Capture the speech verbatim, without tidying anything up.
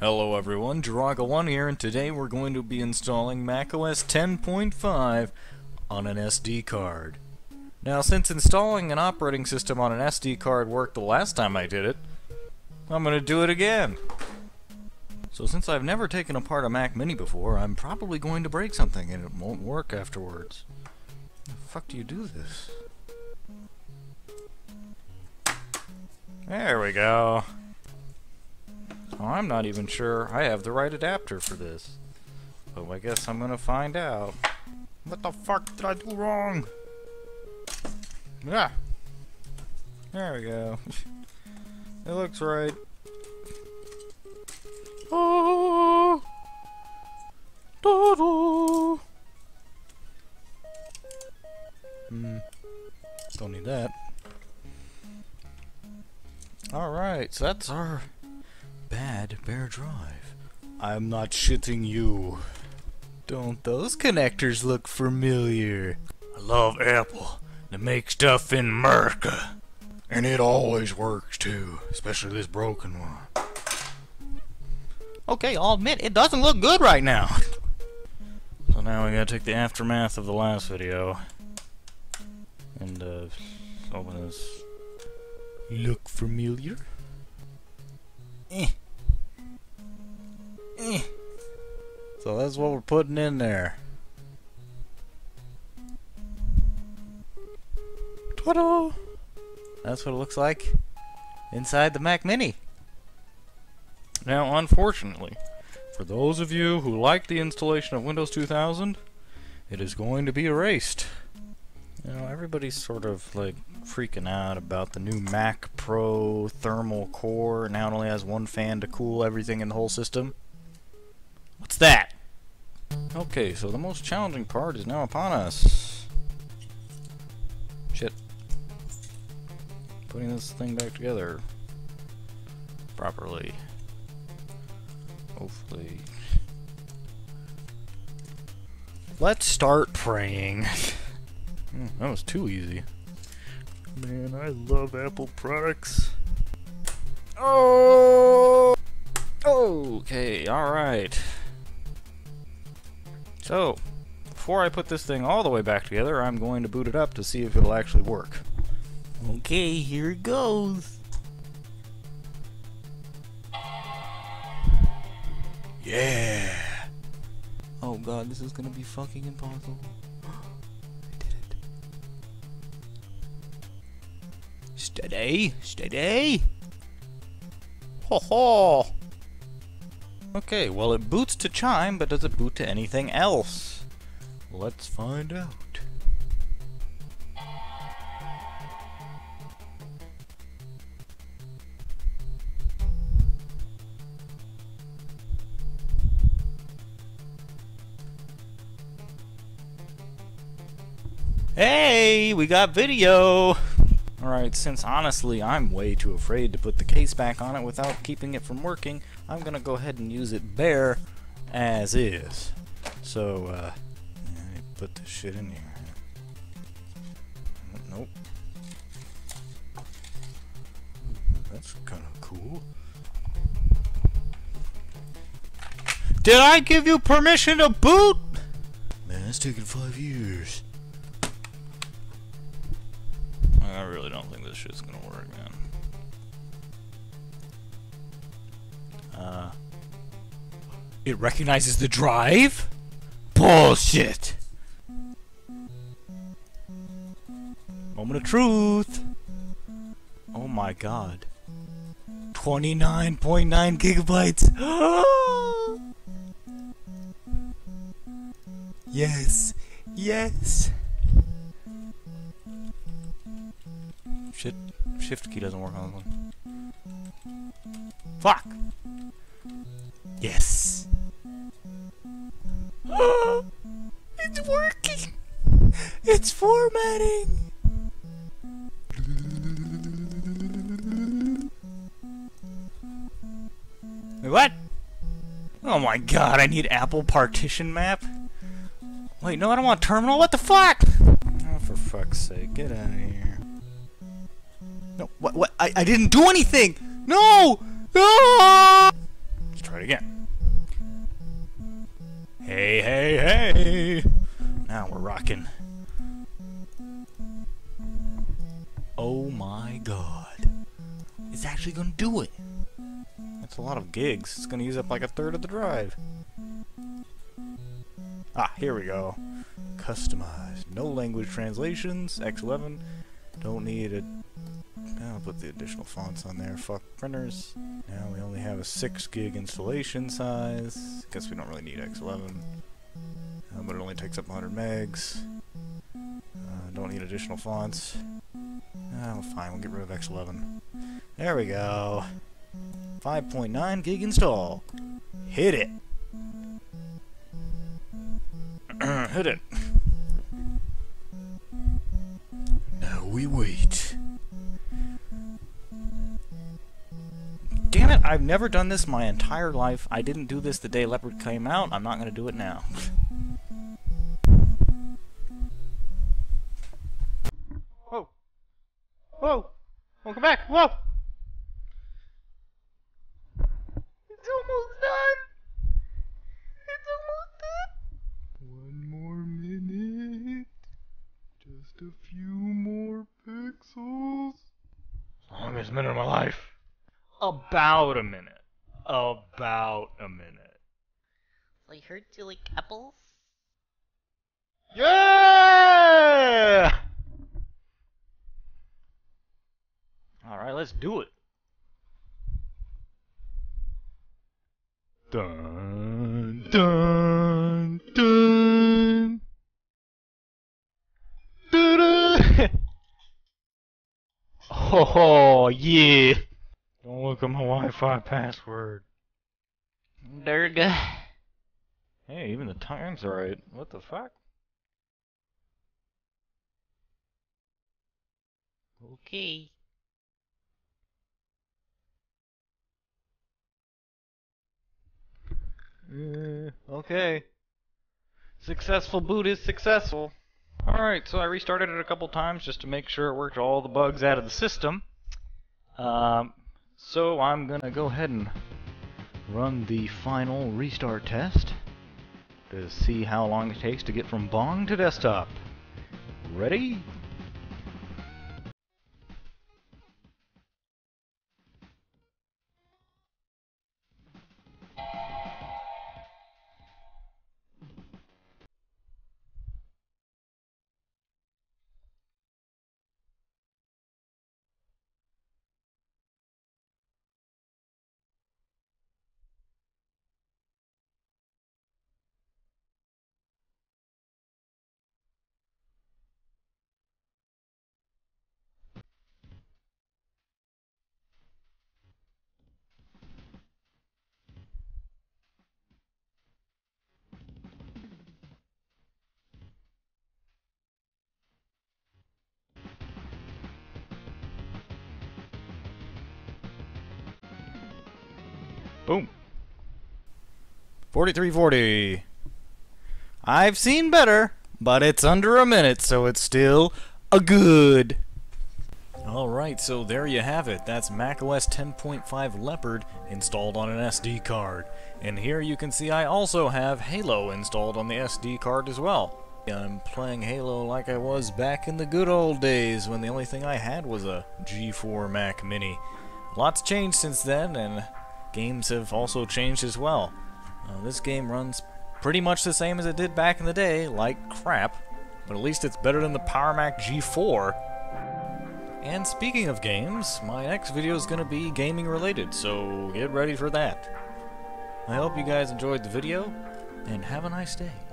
Hello everyone, Jiraga one here, and today we're going to be installing macOS ten point five on an S D card. Now, since installing an operating system on an S D card worked the last time I did it, I'm going to do it again. So since I've never taken apart a Mac Mini before, I'm probably going to break something and it won't work afterwards. How the fuck do you do this? There we go. Oh, I'm not even sure I have the right adapter for this. But I guess I'm gonna find out. What the fuck did I do wrong? Yeah. There we go. It looks right. Oh. Do-do. Hmm. Don't need that. Alright, so that's our bad bear drive. I'm not shitting you. Don't those connectors look familiar? I love Apple. They make stuff in America. And it always works too. Especially this broken one. Okay, I'll admit, it doesn't look good right now. So now we gotta take the aftermath of the last video. And, uh, open this. Look familiar? Eh. Eh. So that's what we're putting in there. Ta-da! That's what it looks like inside the Mac Mini. Now, unfortunately, for those of you who like the installation of Windows two thousand, it is going to be erased. You know, everybody's sort of like freaking out about the new Mac Pro thermal core. Now it only has one fan to cool everything in the whole system. What's that? Okay, so the most challenging part is now upon us. Shit. Putting this thing back together properly. Hopefully. Let's start praying. Mm, that was too easy. Man, I love Apple products. Oh! Okay, alright. So, before I put this thing all the way back together, I'm going to boot it up to see if it'll actually work. Okay, here it goes. Yeah! Oh god, this is gonna be fucking impossible. Steady, steady. Ho ho. Okay, well it boots to Chime, but does it boot to anything else? Let's find out. Hey, we got video. Alright, since honestly I'm way too afraid to put the case back on it without keeping it from working, I'm gonna go ahead and use it bare as is. So, uh, let me put this shit in here. Nope. That's kinda cool. Did I give you permission to boot? Man, it's taken five years. I really don't think this shit's gonna work, man. Uh, it recognizes the drive? Bullshit! Moment of truth! Oh my god. twenty-nine point nine gigabytes! Yes! Yes! Shit, shift key doesn't work on this one. Fuck! Yes! It's working! It's formatting! Wait, what? Oh my god, I need Apple partition map? Wait, no, I don't want terminal, what the fuck? Oh, for fuck's sake, get out of here. No, what, what, I, I didn't do anything! No! No! Let's try it it again. Hey, hey, hey! Now we're rocking. Oh my god. It's actually gonna do it! That's a lot of gigs. It's gonna use up like a third of the drive. Ah, here we go. Customize. No language translations. X eleven. Don't need a... I'll put the additional fonts on there. Fuck printers. Now we only have a six gig installation size. Guess we don't really need X eleven. Uh, but it only takes up one hundred megs. Uh, don't need additional fonts. Oh, fine. We'll get rid of X eleven. There we go. five point nine gig install. Hit it. Hit it. Now we wait. Damn it, I've never done this my entire life. I didn't do this the day Leopard came out. I'm not going to do it now. Whoa. Whoa. Welcome back. Whoa. It's almost done. It's almost done. One more minute. Just a few more pixels. Longest minute of my life. About a minute. About a minute. I heard you like apples. Yeah! Alright, let's do it. Dun, dun, dun. Dun-dun. Oh, yeah. Don't look at my Wi-Fi password. Durga. Hey, even the time's right. What the fuck? Okay. Uh, okay. Successful boot is successful. Alright, so I restarted it a couple times just to make sure it worked all the bugs out of the system. Um, so I'm gonna go ahead and run the final restart test to see how long it takes to get from bong to desktop. Ready? Boom. forty-three forty. I've seen better, but it's under a minute, so it's still a good. Alright, so there you have it. That's macOS ten point five Leopard installed on an S D card. And here you can see I also have Halo installed on the S D card as well. I'm playing Halo like I was back in the good old days when the only thing I had was a G four Mac Mini. Lots changed since then, and games have also changed as well. Uh, this game runs pretty much the same as it did back in the day, like crap, but at least it's better than the Power Mac G four. And speaking of games, my next video is going to be gaming related, so get ready for that. I hope you guys enjoyed the video, and have a nice day.